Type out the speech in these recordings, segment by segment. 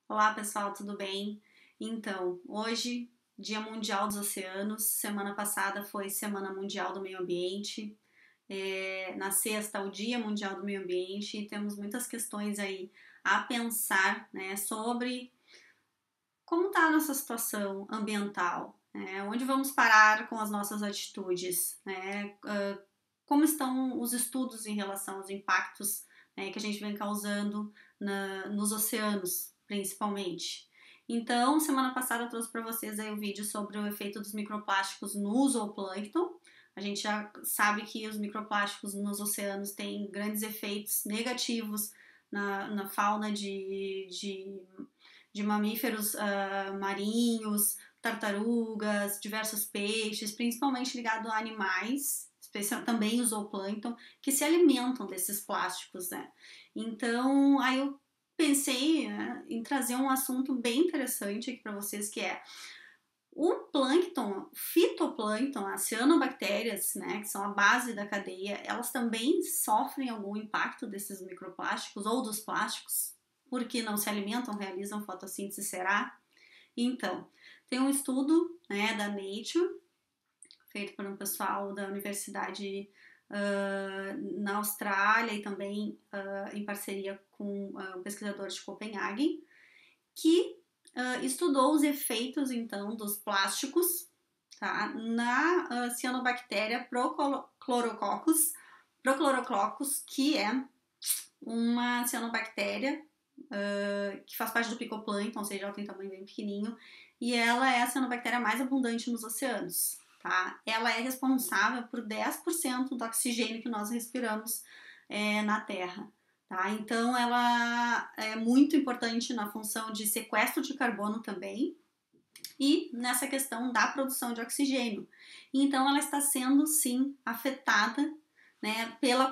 Olá pessoal, tudo bem? Então, hoje, Dia Mundial dos Oceanos, semana passada foi Semana Mundial do Meio Ambiente, na sexta, o Dia Mundial do Meio Ambiente, e temos muitas questões aí a pensar, né, sobre como está a nossa situação ambiental, né, onde vamos parar com as nossas atitudes, né, como estão os estudos em relação aos impactos, né, que a gente vem causando nos oceanos, principalmente. Então, semana passada eu trouxe para vocês aí o vídeo sobre o efeito dos microplásticos no zooplâncton. A gente já sabe que os microplásticos nos oceanos têm grandes efeitos negativos na fauna de mamíferos marinhos, tartarugas, diversos peixes, principalmente ligado a animais, também o zooplâncton, que se alimentam desses plásticos, né? Então, aí eu pensei, né, em trazer um assunto bem interessante aqui para vocês, que é o plâncton, fitoplâncton, as cianobactérias, né, que são a base da cadeia, elas também sofrem algum impacto desses microplásticos ou dos plásticos, porque não se alimentam, realizam fotossíntese, será? Então, tem um estudo, né, da Nature, feito por um pessoal da universidade na Austrália e também em parceria com um pesquisador de Copenhague, que estudou os efeitos, então, dos plásticos, tá, na cianobactéria Prochlorococcus, que é uma cianobactéria que faz parte do picoplâncton, ou seja, ela tem tamanho bem pequenininho, e ela é a cianobactéria mais abundante nos oceanos, tá? Ela é responsável por 10% do oxigênio que nós respiramos na Terra, tá? Então, ela é muito importante na função de sequestro de carbono também, e nessa questão da produção de oxigênio. Então, ela está sendo, sim, afetada, né, pela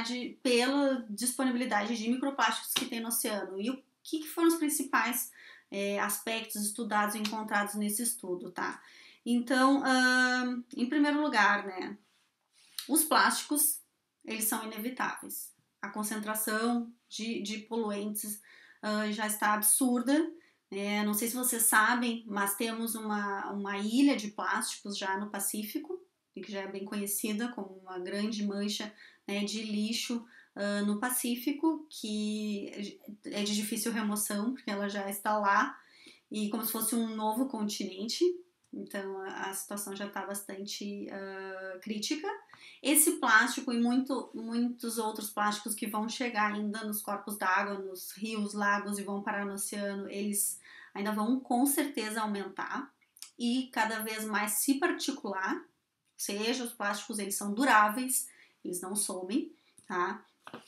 disponibilidade de microplásticos que tem no oceano. E o que foram os principais aspectos estudados e encontrados nesse estudo, tá? Então, em primeiro lugar, né, os plásticos, eles são inevitáveis. A concentração de poluentes já está absurda. Não sei se vocês sabem, mas temos uma ilha de plásticos já no Pacífico, que já é bem conhecida como uma grande mancha, né, de lixo no Pacífico, que é de difícil remoção, porque ela já está lá, e como se fosse um novo continente. Então a situação já está bastante crítica. Esse plástico e muitos outros plásticos que vão chegar ainda nos corpos d'água, nos rios, lagos e vão parar no oceano, eles ainda vão com certeza aumentar e cada vez mais se particular, ou seja, os plásticos eles são duráveis, eles não somem, tá?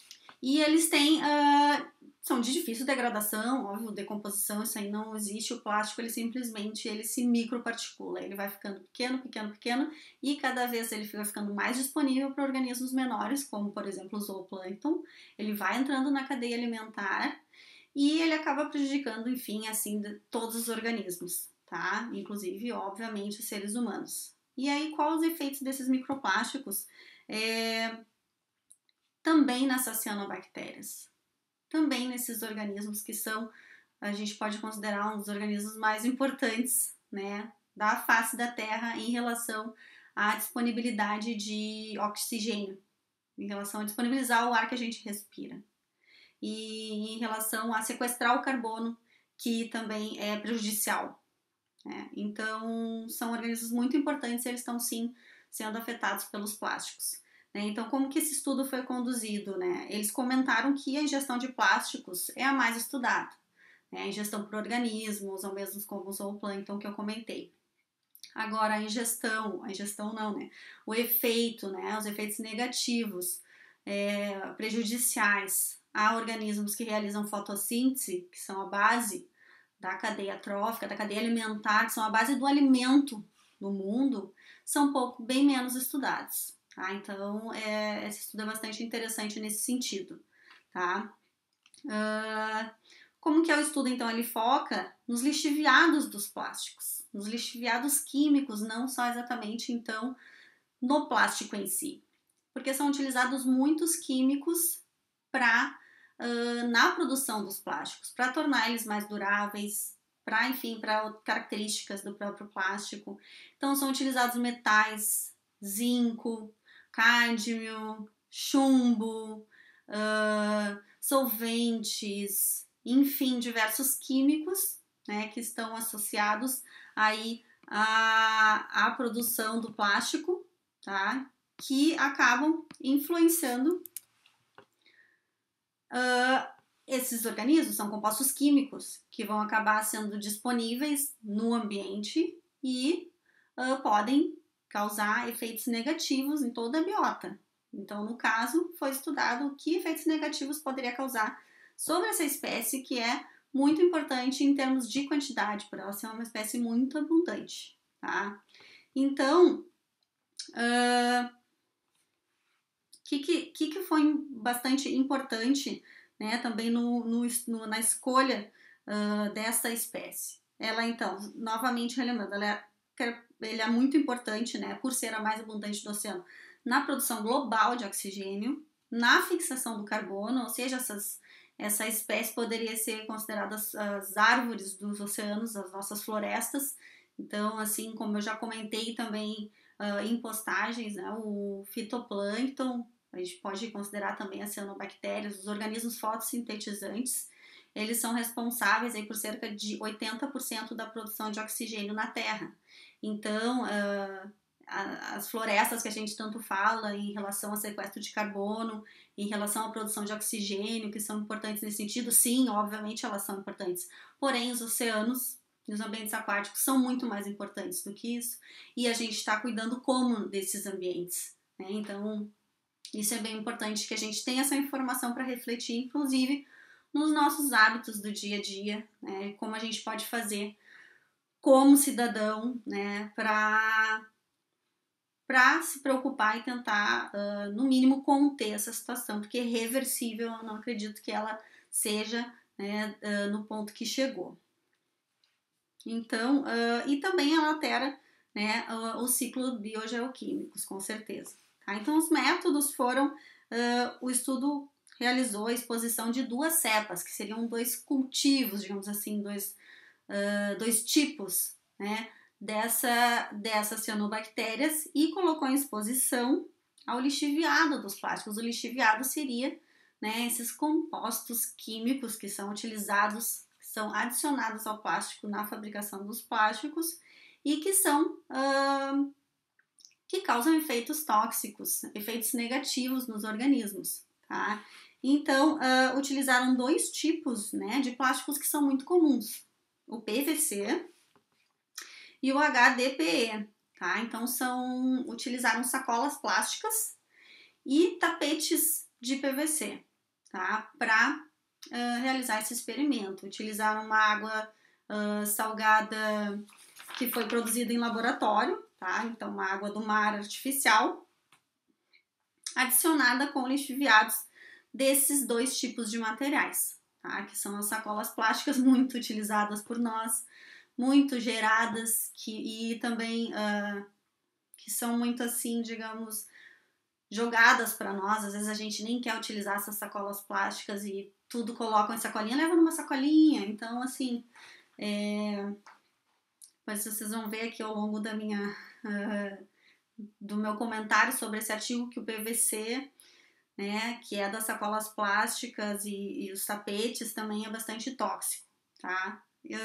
E eles têm, são de difícil degradação, óbvio, decomposição, isso aí não existe. O plástico, ele simplesmente ele se microparticula, ele vai ficando pequeno, pequeno, pequeno, e cada vez ele fica ficando mais disponível para organismos menores, como por exemplo o zooplâncton. Ele vai entrando na cadeia alimentar e ele acaba prejudicando, enfim, assim, todos os organismos, tá? Inclusive, obviamente, os seres humanos. E aí, quais os efeitos desses microplásticos? Também nessas cianobactérias, também nesses organismos que são, a gente pode considerar um dos organismos mais importantes, né, da face da Terra em relação à disponibilidade de oxigênio, em relação a disponibilizar o ar que a gente respira, e em relação a sequestrar o carbono, que também é prejudicial, né? Então, são organismos muito importantes e eles estão, sim, sendo afetados pelos plásticos. Então, como que esse estudo foi conduzido, né? Eles comentaram que a ingestão de plásticos é a mais estudada, né? A ingestão por organismos, ou mesmo como o zooplâncton que eu comentei. Agora, a ingestão não, né? O efeito, né? Os efeitos negativos, prejudiciais a organismos que realizam fotossíntese, que são a base da cadeia trófica, da cadeia alimentar, que são a base do alimento no mundo, são bem menos estudados. Tá? Então, esse estudo é bastante interessante nesse sentido. Tá? Como que é o estudo, então? Ele foca nos lixiviados dos plásticos, nos lixiviados químicos, não só exatamente, então, no plástico em si. Porque são utilizados muitos químicos para na produção dos plásticos, para tornar eles mais duráveis, para, enfim, para características do próprio plástico. Então, são utilizados metais, zinco, cádmio, chumbo, solventes, enfim, diversos químicos, né, que estão associados aí à produção do plástico, tá? Que acabam influenciando esses organismos. São compostos químicos que vão acabar sendo disponíveis no ambiente e podem causar efeitos negativos em toda a biota. Então, no caso, foi estudado que efeitos negativos poderia causar sobre essa espécie, que é muito importante em termos de quantidade, por ela ser uma espécie muito abundante, tá? Então, que foi bastante importante, né, também na escolha dessa espécie? Ela, então, novamente relembrando, ela é muito importante, né, por ser a mais abundante do oceano, na produção global de oxigênio, na fixação do carbono, ou seja, essa espécie poderia ser considerada as árvores dos oceanos, as nossas florestas. Então, assim como eu já comentei também em postagens, né, o fitoplâncton, a gente pode considerar também as cianobactérias, os organismos fotossintetizantes. Eles são responsáveis aí por cerca de 80% da produção de oxigênio na Terra. Então, as florestas que a gente tanto fala em relação ao sequestro de carbono, em relação à produção de oxigênio, que são importantes nesse sentido, sim, obviamente elas são importantes. Porém, os oceanos e os ambientes aquáticos são muito mais importantes do que isso, e a gente está cuidando como desses ambientes, né? Então, isso é bem importante que a gente tenha essa informação para refletir, inclusive, nos nossos hábitos do dia a dia, né? Como a gente pode fazer como cidadão, né? Para se preocupar e tentar, no mínimo, conter essa situação, porque é reversível, eu não acredito que ela seja, né, no ponto que chegou. Então, e também ela altera, né, o ciclo biogeoquímicos, com certeza. Tá? Então, os métodos foram, o estudo realizou a exposição de 2 cepas, que seriam 2 cultivos, digamos assim, dois tipos, né, dessas cianobactérias, e colocou em exposição ao lixiviado dos plásticos. O lixiviado seria, né, esses compostos químicos que são utilizados, são adicionados ao plástico na fabricação dos plásticos e que são que causam efeitos tóxicos, efeitos negativos nos organismos, tá? Então, utilizaram 2 tipos, né, de plásticos que são muito comuns, o PVC e o HDPE, tá? Então, utilizaram sacolas plásticas e tapetes de PVC, tá? Para realizar esse experimento. Utilizaram uma água salgada que foi produzida em laboratório, tá? Então, uma água do mar artificial, adicionada com lixiviados desses 2 tipos de materiais, tá? Que são as sacolas plásticas muito utilizadas por nós, muito geradas, e também que são muito assim, digamos, jogadas para nós. Às vezes a gente nem quer utilizar essas sacolas plásticas e tudo colocam em sacolinha, leva numa sacolinha. Então, assim, mas vocês vão ver aqui ao longo do meu comentário sobre esse artigo que o PVC, né, que é das sacolas plásticas e os tapetes, também é bastante tóxico, tá?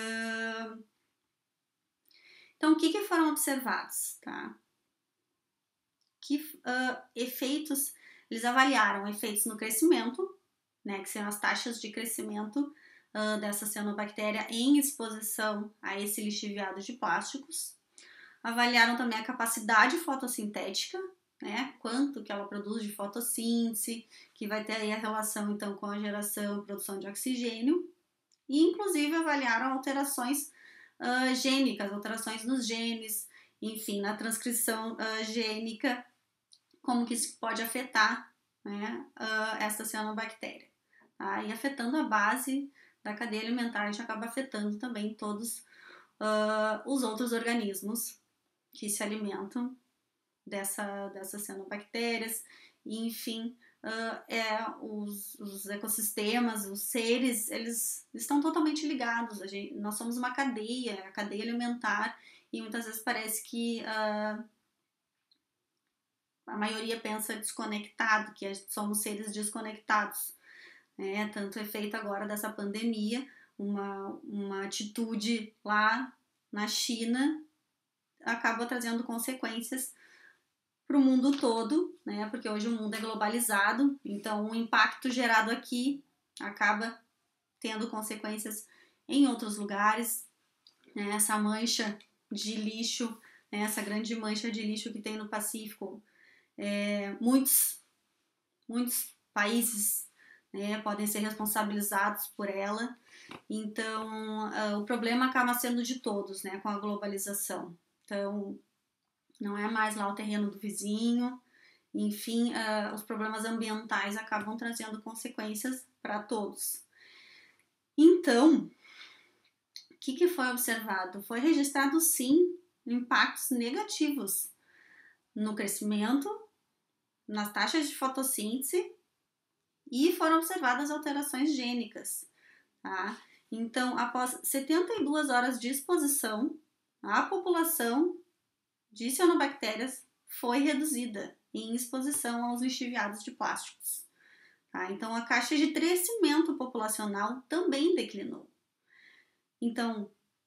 Então, o que foram observados, tá? Que efeitos, eles avaliaram efeitos no crescimento, né, que são as taxas de crescimento dessa cianobactéria em exposição a esse lixiviado de plásticos. Avaliaram também a capacidade fotossintética, né, quanto que ela produz de fotossíntese, que vai ter aí a relação então com a geração e produção de oxigênio, e inclusive avaliaram alterações gênicas, alterações nos genes, enfim, na transcrição gênica, como que isso pode afetar, né, essa cianobactéria. Tá? E afetando a base da cadeia alimentar, a gente acaba afetando também todos os outros organismos que se alimentam dessas cianobactérias, e enfim, os ecossistemas, os seres, eles estão totalmente ligados. Nós somos uma cadeia, a cadeia alimentar, e muitas vezes parece que a maioria pensa desconectado, que somos seres desconectados. Tanto é feito agora dessa pandemia, uma atitude lá na China acaba trazendo consequências para o mundo todo, né? Porque hoje o mundo é globalizado, então o impacto gerado aqui acaba tendo consequências em outros lugares, né? Essa mancha de lixo, né? Essa grande mancha de lixo que tem no Pacífico, muitos países, né, podem ser responsabilizados por ela. Então, o problema acaba sendo de todos, né, com a globalização. Então, não é mais lá o terreno do vizinho. Enfim, os problemas ambientais acabam trazendo consequências para todos. Então, o que foi observado? Foi registrado, sim, impactos negativos no crescimento, nas taxas de fotossíntese, e foram observadas alterações gênicas. Tá? Então, após 72 horas de exposição, a população de cianobactérias foi reduzida em exposição aos lixiviados de plásticos. Tá? Então, a taxa de crescimento populacional também declinou. Então,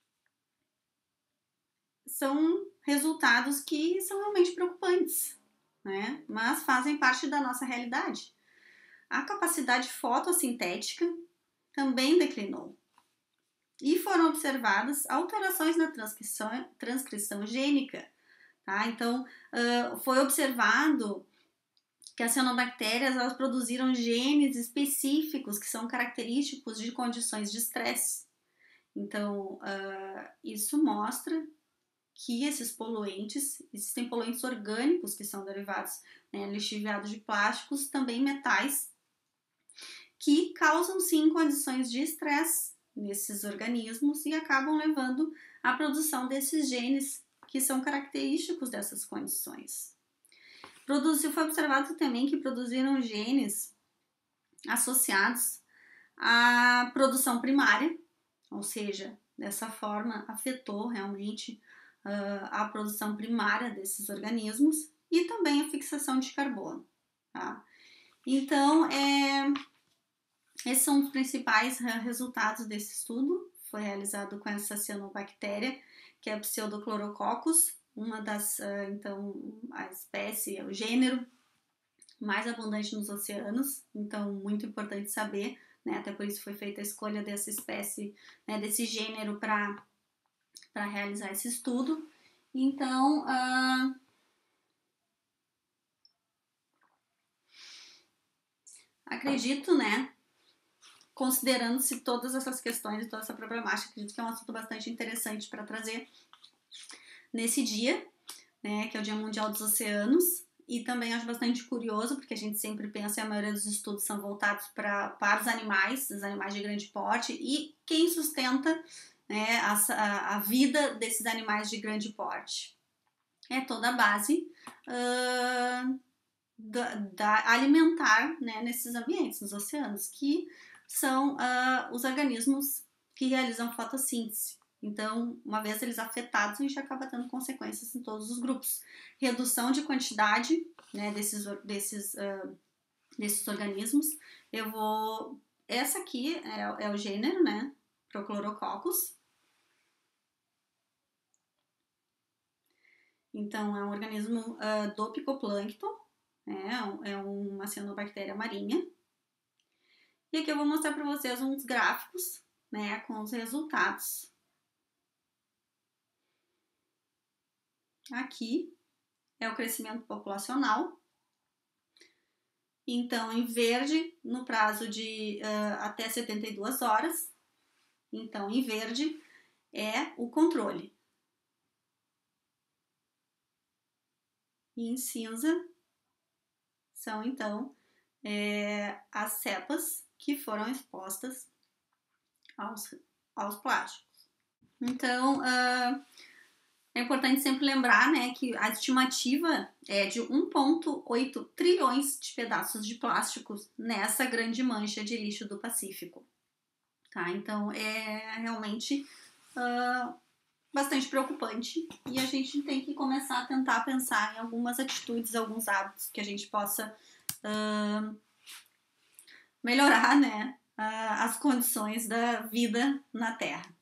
são resultados que são realmente preocupantes, né? Mas fazem parte da nossa realidade. A capacidade fotossintética também declinou. E foram observadas alterações na transcrição gênica. Tá? Então, foi observado que as cianobactérias elas produziram genes específicos que são característicos de condições de estresse. Então, isso mostra que esses poluentes, existem poluentes orgânicos que são derivados, né, lixiviados de plásticos, também metais, que causam sim condições de estresse nesses organismos e acabam levando à produção desses genes que são característicos dessas condições. Foi observado também que produziram genes associados à produção primária, ou seja, dessa forma afetou realmente a produção primária desses organismos e também a fixação de carbono. Tá? Então, esses são os principais resultados desse estudo. Foi realizado com essa cianobactéria, que é a Pseudochlorococcus, uma das, então, a espécie, o gênero mais abundante nos oceanos, então muito importante saber, né? Até por isso foi feita a escolha dessa espécie, né, desse gênero para realizar esse estudo. Então, acredito, né, considerando-se todas essas questões e toda essa problemática, acredito que é um assunto bastante interessante para trazer nesse dia, né, que é o Dia Mundial dos Oceanos, e também acho bastante curioso, porque a gente sempre pensa, e a maioria dos estudos são voltados para os animais de grande porte, e quem sustenta, né, a vida desses animais de grande porte. É toda a base da alimentar, né, nesses ambientes, nos oceanos, que são os organismos que realizam fotossíntese. Então, uma vez eles afetados, a gente acaba tendo consequências em todos os grupos. Redução de quantidade, né, desses organismos. Essa aqui é o gênero, né, Prochlorococcus. Então, é um organismo do picoplâncton, é uma cianobactéria marinha. E aqui eu vou mostrar para vocês uns gráficos, né, com os resultados. Aqui é o crescimento populacional. Então, em verde, no prazo de até 72 horas. Então, em verde é o controle. E em cinza são, então, as cepas que foram expostas aos plásticos. Então, É importante sempre lembrar, né, que a estimativa é de 1,8 trilhões de pedaços de plásticos nessa grande mancha de lixo do Pacífico. Tá? Então é realmente bastante preocupante e a gente tem que começar a tentar pensar em algumas atitudes, alguns hábitos que a gente possa melhorar, né, as condições da vida na Terra.